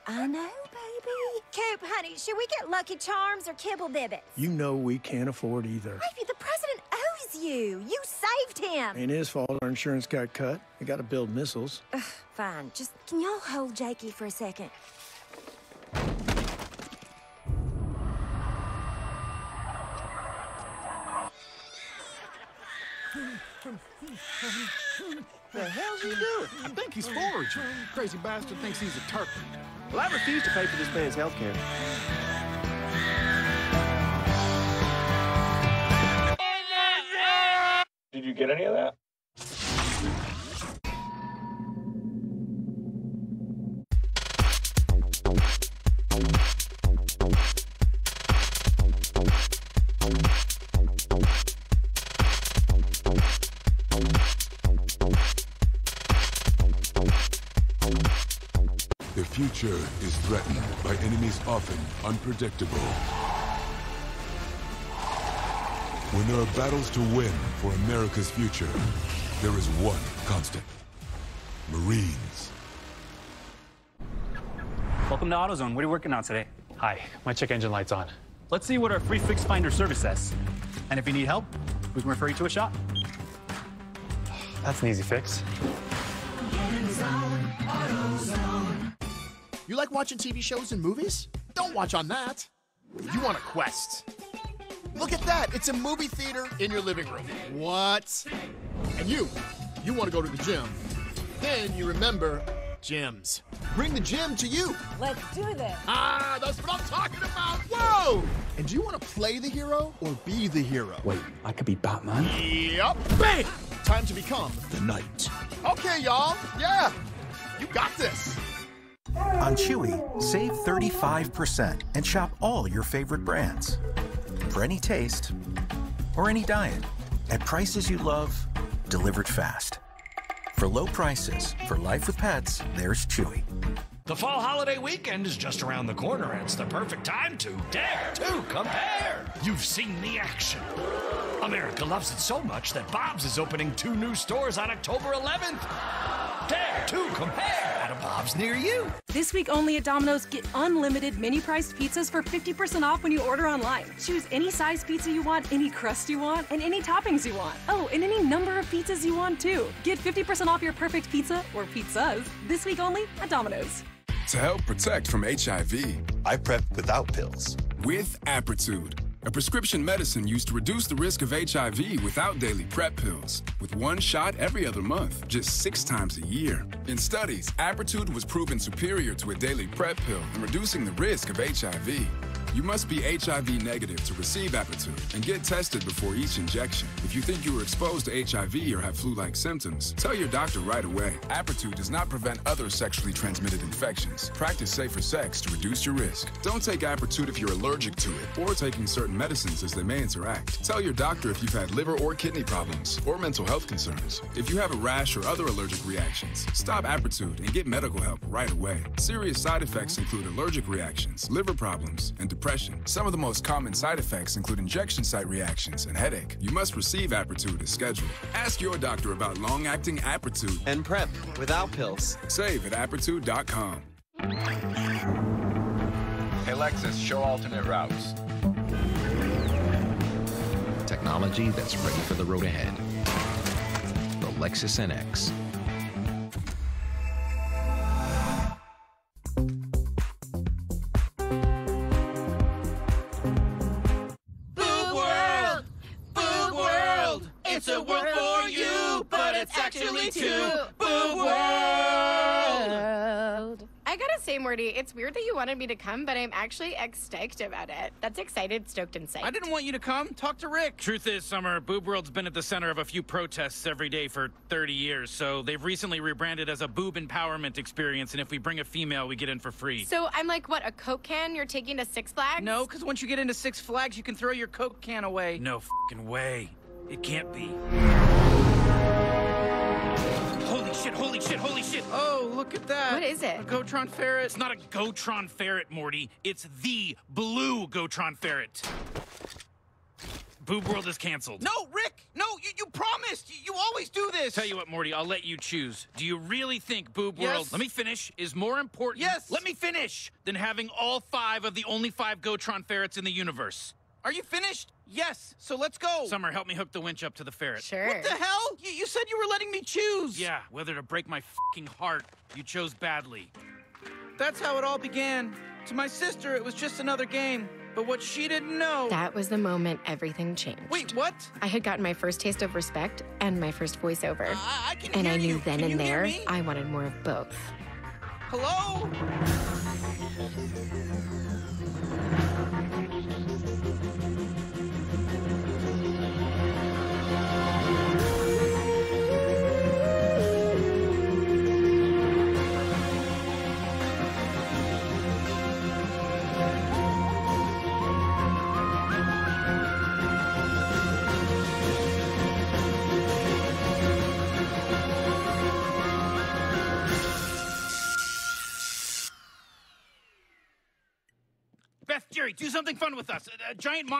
I know, baby. Coop, honey, should we get Lucky Charms or Kibble Bibbits? You know we can't afford either. Ivy, the president owes you. You saved him. Ain't his fault our insurance got cut. They got to build missiles. Ugh, fine. Just, can y'all hold Jakey for a second? The hell's he doing? I think he's foraging. Crazy bastard thinks he's a turkey. Well, I refuse to pay for this man's health care. Did you get any of that? The future is threatened by enemies often unpredictable. When there are battles to win for America's future, there is one constant: Marines. Welcome to AutoZone. What are you working on today? Hi, my check engine light's on. Let's see what our free fix finder service says. And if you need help, we can refer you to a shop. That's an easy fix. You like watching TV shows and movies? Don't watch on that. You want a Quest. Look at that. It's a movie theater in your living room. What? And you want to go to the gym. Then you remember gyms. Bring the gym to you. Let's do this. Ah, that's what I'm talking about. Whoa! And do you want to play the hero or be the hero? Wait, I could be Batman? Yep. Bam! Time to become The Knight. Okay, y'all. Yeah. You got this. On Chewy, save 35% and shop all your favorite brands. For any taste or any diet, at prices you love, delivered fast. For low prices, for life with pets, there's Chewy. The fall holiday weekend is just around the corner, and it's the perfect time to dare to compare. You've seen the action. America loves it so much that Bob's is opening 2 new stores on October 11th. Dare to compare at a Bob's near you. This week only at Domino's, get unlimited mini-priced pizzas for 50% off when you order online. Choose any size pizza you want, any crust you want, and any toppings you want. Oh, and any number of pizzas you want, too. Get 50% off your perfect pizza, or pizzas, this week only at Domino's. To help protect from HIV, I prep without pills. with Apretude, a prescription medicine used to reduce the risk of HIV without daily PrEP pills, with 1 shot every other month, just 6 times a year. In studies, Apretude was proven superior to a daily PrEP pill in reducing the risk of HIV. You must be HIV negative to receive Apretude and get tested before each injection. If you think you were exposed to HIV or have flu-like symptoms, tell your doctor right away. Apretude does not prevent other sexually transmitted infections. Practice safer sex to reduce your risk. Don't take Apretude if you're allergic to it or taking certain medicines as they may interact. Tell your doctor if you've had liver or kidney problems or mental health concerns. If you have a rash or other allergic reactions, stop Apretude and get medical help right away. Serious side effects include allergic reactions, liver problems, and depression. Some of the most common side effects include injection site reactions and headache. You must receive Apretude as scheduled. Ask your doctor about long-acting Apretude and PrEP without pills. Save at Apretude.com. Hey, Lexus, show alternate routes. Technology that's ready for the road ahead. The Lexus NX. It's a world for you, but it's actually two. Boob World! I gotta say, Morty, it's weird that you wanted me to come, but I'm actually stoked about it. That's excited, stoked, and psyched. I didn't want you to come. Talk to Rick. Truth is, Summer, Boob World's been at the center of a few protests every day for 30 years, so they've recently rebranded as a boob empowerment experience, and if we bring a female, we get in for free. So I'm like, what, a Coke can you're taking to Six Flags? No, because once you get into Six Flags, you can throw your Coke can away. No f***ing way. It can't be. Holy shit, holy shit, holy shit! Oh, look at that. What is it? A Gotron ferret. It's not a Gotron ferret, Morty. It's the blue Gotron ferret. Boob World is canceled. No, Rick! No, you promised! You always do this! Tell you what, Morty, I'll let you choose. Do you really think Boob Yes. World, let me finish, is more important, Yes. let me finish, than having all 5 of the only 5 Gotron ferrets in the universe? Are you finished? Yes, so let's go. Summer, help me hook the winch up to the ferret. Sure. What the hell? You said you were letting me choose. Yeah, whether to break my fucking heart, you chose badly. That's how it all began. To my sister, it was just another game. But what she didn't know... That was the moment everything changed. Wait, what? I had gotten my first taste of respect and my first voiceover. I can and hear I knew you. then Can and you hear there me? I wanted more of both. Hello? Beth, Jerry, do something fun with us. A giant monster.